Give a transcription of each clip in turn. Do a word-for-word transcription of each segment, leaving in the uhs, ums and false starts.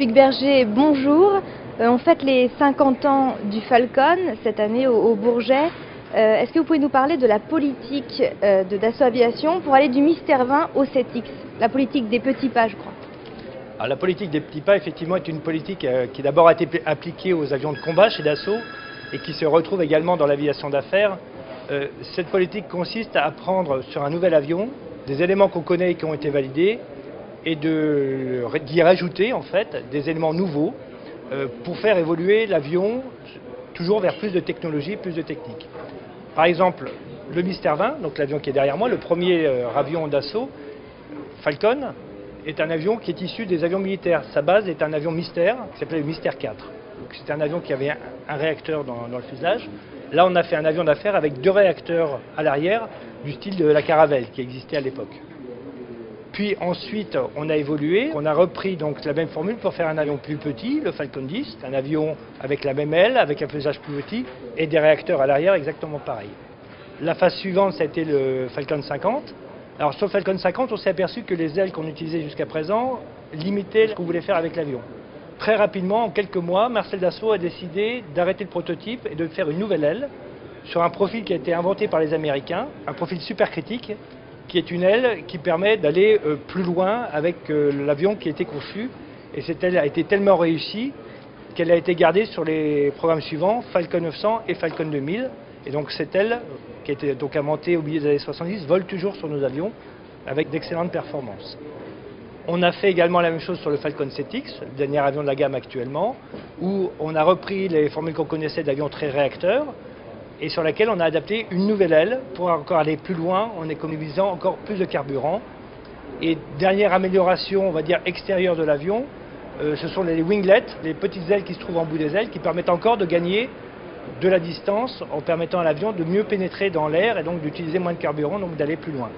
Ludwig Berger, bonjour. Euh, on fête les cinquante ans du Falcon cette année au, au Bourget. Euh, Est-ce que vous pouvez nous parler de la politique euh, de Dassault Aviation pour aller du Mystère vingt au sept X, la politique des petits pas, je crois? Alors, la politique des petits pas, effectivement, est une politique euh, qui d'abord a été appliquée aux avions de combat chez Dassault et qui se retrouve également dans l'aviation d'affaires. Euh, cette politique consiste à prendre sur un nouvel avion des éléments qu'on connaît et qui ont été validés et d'y rajouter en fait des éléments nouveaux euh, pour faire évoluer l'avion toujours vers plus de technologie, plus de technique. Par exemple, le Mystère vingt, donc l'avion qui est derrière moi, le premier euh, avion Dassault, Falcon, est un avion qui est issu des avions militaires. Sa base est un avion Mystère qui s'appelait le Mystère quatre. C'est un avion qui avait un, un réacteur dans, dans le fuselage. Là, on a fait un avion d'affaires avec deux réacteurs à l'arrière du style de la Caravelle qui existait à l'époque. Puis ensuite, on a évolué, on a repris donc la même formule pour faire un avion plus petit, le Falcon dix, un avion avec la même aile, avec un fuselage plus petit et des réacteurs à l'arrière exactement pareil. La phase suivante, ça a été le Falcon cinquante. Alors sur le Falcon cinquante, on s'est aperçu que les ailes qu'on utilisait jusqu'à présent limitaient ce qu'on voulait faire avec l'avion. Très rapidement, en quelques mois, Marcel Dassault a décidé d'arrêter le prototype et de faire une nouvelle aile sur un profil qui a été inventé par les Américains, un profil supercritique, qui est une aile qui permet d'aller euh, plus loin avec euh, l'avion qui a été conçu. Et cette aile a été tellement réussie qu'elle a été gardée sur les programmes suivants, Falcon neuf cents et Falcon deux mille. Et donc cette aile, qui a été donc inventée au milieu des années soixante-dix, vole toujours sur nos avions avec d'excellentes performances. On a fait également la même chose sur le Falcon sept X, le dernier avion de la gamme actuellement, où on a repris les formules qu'on connaissait d'avions très réacteurs, et sur laquelle on a adapté une nouvelle aile pour encore aller plus loin en économisant encore plus de carburant. Et dernière amélioration, on va dire extérieure de l'avion, euh, ce sont les winglets, les petites ailes qui se trouvent en bout des ailes, qui permettent encore de gagner de la distance en permettant à l'avion de mieux pénétrer dans l'air et donc d'utiliser moins de carburant, donc d'aller plus loin.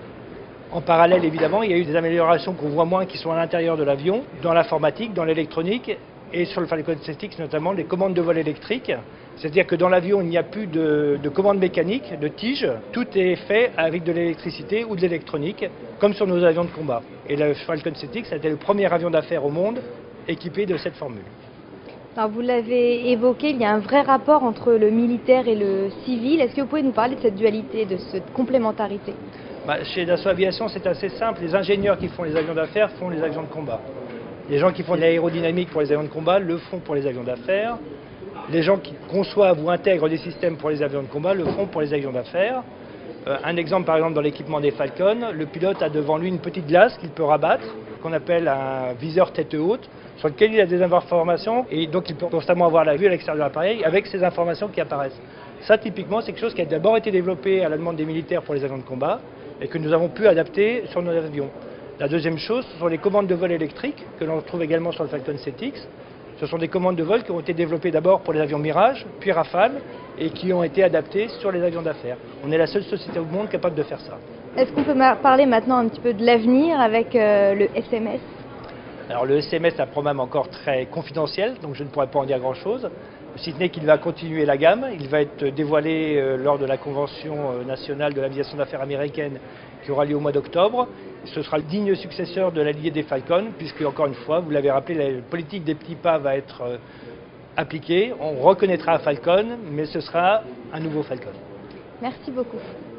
En parallèle, évidemment, il y a eu des améliorations qu'on voit moins qui sont à l'intérieur de l'avion, dans l'informatique, dans l'électronique, et sur le Falcon sept X notamment, les commandes de vol électriques. C'est-à-dire que dans l'avion, il n'y a plus de, de commandes mécaniques, de tiges. Tout est fait avec de l'électricité ou de l'électronique, comme sur nos avions de combat. Et le Falcon sept X a été le premier avion d'affaires au monde équipé de cette formule. Alors vous l'avez évoqué, il y a un vrai rapport entre le militaire et le civil. Est-ce que vous pouvez nous parler de cette dualité, de cette complémentarité? Bah, chez Dassault Aviation, c'est assez simple. Les ingénieurs qui font les avions d'affaires font les avions de combat. Les gens qui font de l'aérodynamique pour les avions de combat le font pour les avions d'affaires. Les gens qui conçoivent ou intègrent des systèmes pour les avions de combat le font pour les avions d'affaires. Euh, un exemple, par exemple, dans l'équipement des Falcon, le pilote a devant lui une petite glace qu'il peut rabattre, qu'on appelle un viseur tête haute, sur lequel il a des informations et donc il peut constamment avoir la vue à l'extérieur de l'appareil avec ces informations qui apparaissent. Ça, typiquement, c'est quelque chose qui a d'abord été développé à la demande des militaires pour les avions de combat et que nous avons pu adapter sur nos avions. La deuxième chose, ce sont les commandes de vol électriques que l'on trouve également sur le Falcon sept X. Ce sont des commandes de vol qui ont été développées d'abord pour les avions Mirage, puis Rafale, et qui ont été adaptées sur les avions d'affaires. On est la seule société au monde capable de faire ça. Est-ce qu'on peut parler maintenant un petit peu de l'avenir avec euh, le S M S? Alors le S M S est un programme encore très confidentiel, donc je ne pourrais pas en dire grand-chose, si ce n'est qu'il va continuer la gamme. Il va être dévoilé euh, lors de la Convention euh, nationale de l'aviation d'affaires américaine qui aura lieu au mois d'octobre. Ce sera le digne successeur de l'allié des Falcons, puisque, encore une fois, vous l'avez rappelé, la politique des petits pas va être euh, appliquée. On reconnaîtra un Falcon, mais ce sera un nouveau Falcon. Merci beaucoup.